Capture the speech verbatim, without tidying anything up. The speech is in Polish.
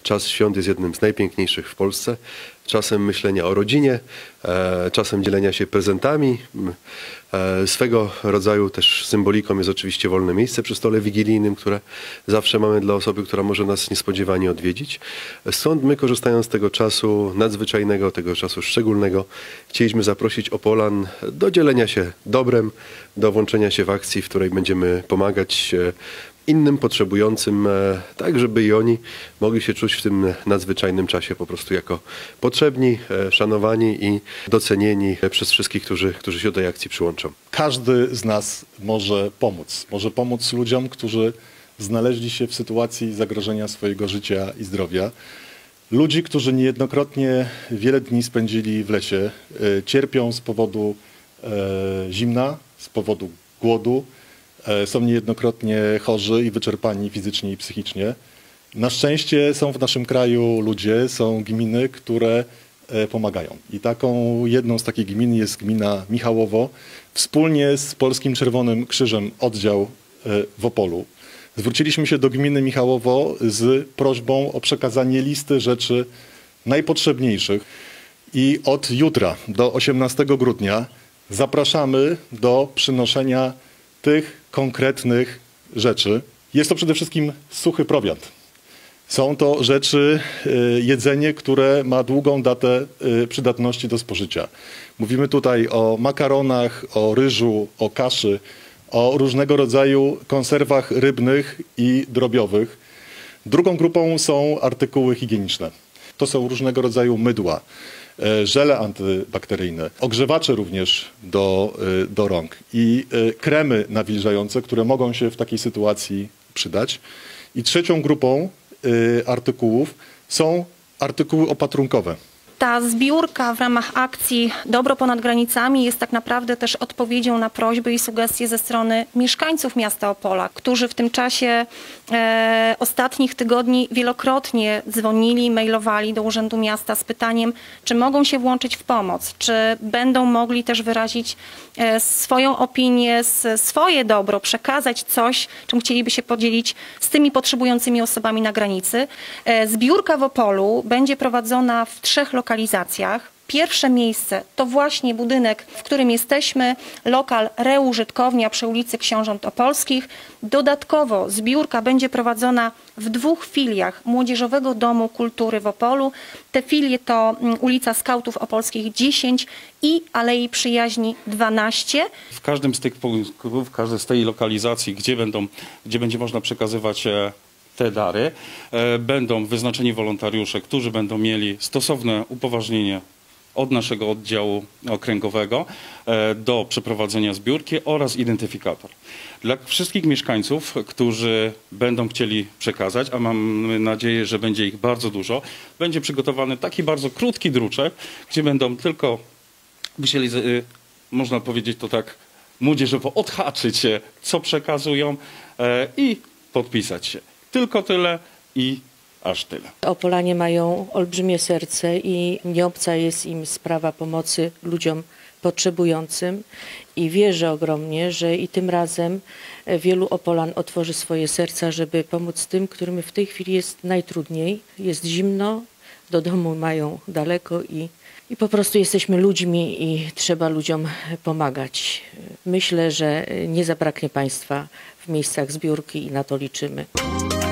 czas świąt jest jednym z najpiękniejszych w Polsce. Czasem myślenia o rodzinie, czasem dzielenia się prezentami. Swego rodzaju też symboliką jest oczywiście wolne miejsce przy stole wigilijnym, które zawsze mamy dla osoby, która może nas niespodziewanie odwiedzić. Stąd my, korzystając z tego czasu nadzwyczajnego, tego czasu szczególnego, chcieliśmy zaprosić Opolan do dzielenia się dobrem, do włączenia się w akcji, w której będziemy pomagać innym potrzebującym, tak żeby i oni mogli się czuć w tym nadzwyczajnym czasie po prostu jako potrzebni, szanowani i docenieni przez wszystkich, którzy, którzy się do tej akcji przyłączą. Każdy z nas może pomóc. Może pomóc ludziom, którzy znaleźli się w sytuacji zagrożenia swojego życia i zdrowia. Ludzi, którzy niejednokrotnie wiele dni spędzili w lesie, cierpią z powodu zimna, z powodu głodu, są niejednokrotnie chorzy i wyczerpani fizycznie i psychicznie. Na szczęście są w naszym kraju ludzie, są gminy, które pomagają. I taką jedną z takich gmin jest gmina Michałowo. Wspólnie z Polskim Czerwonym Krzyżem oddział w Opolu zwróciliśmy się do gminy Michałowo z prośbą o przekazanie listy rzeczy najpotrzebniejszych. I od jutra do osiemnastego grudnia zapraszamy do przynoszenia tych konkretnych rzeczy. Jest to przede wszystkim suchy prowiant. Są to rzeczy, jedzenie, które ma długą datę przydatności do spożycia. Mówimy tutaj o makaronach, o ryżu, o kaszy, o różnego rodzaju konserwach rybnych i drobiowych. Drugą grupą są artykuły higieniczne. To są różnego rodzaju mydła, żele antybakteryjne, ogrzewacze również do, do rąk i kremy nawilżające, które mogą się w takiej sytuacji przydać. I trzecią grupą artykułów są artykuły opatrunkowe. Ta zbiórka w ramach akcji Dobro ponad granicami jest tak naprawdę też odpowiedzią na prośby i sugestie ze strony mieszkańców miasta Opola, którzy w tym czasie e, ostatnich tygodni wielokrotnie dzwonili, mailowali do Urzędu Miasta z pytaniem, czy mogą się włączyć w pomoc, czy będą mogli też wyrazić e, swoją opinię, swoje dobro, przekazać coś, czym chcieliby się podzielić z tymi potrzebującymi osobami na granicy. E, zbiórka w Opolu będzie prowadzona w trzech lokalizacjach. lokalizacjach. Pierwsze miejsce to właśnie budynek, w którym jesteśmy, lokal reużytkownia przy ulicy Książąt Opolskich. Dodatkowo zbiórka będzie prowadzona w dwóch filiach Młodzieżowego Domu Kultury w Opolu. Te filie to ulica Skautów Opolskich dziesięć i Alei Przyjaźni dwanaście. W każdym z tych punktów, w każdej z tej lokalizacji, gdzie, będą, gdzie będzie można przekazywać te dary, będą wyznaczeni wolontariusze, którzy będą mieli stosowne upoważnienie od naszego oddziału okręgowego do przeprowadzenia zbiórki oraz identyfikator. Dla wszystkich mieszkańców, którzy będą chcieli przekazać, a mamy nadzieję, że będzie ich bardzo dużo, będzie przygotowany taki bardzo krótki druczek, gdzie będą tylko musieli, można powiedzieć to tak młodzieżowo, odhaczyć się, co przekazują i podpisać się. Tylko tyle i aż tyle. Opolanie mają olbrzymie serce i nieobca jest im sprawa pomocy ludziom potrzebującym i wierzę ogromnie, że i tym razem wielu Opolan otworzy swoje serca, żeby pomóc tym, którym w tej chwili jest najtrudniej. Jest zimno, do domu mają daleko i, i po prostu jesteśmy ludźmi i trzeba ludziom pomagać. Myślę, że nie zabraknie Państwa w miejscach zbiórki i na to liczymy.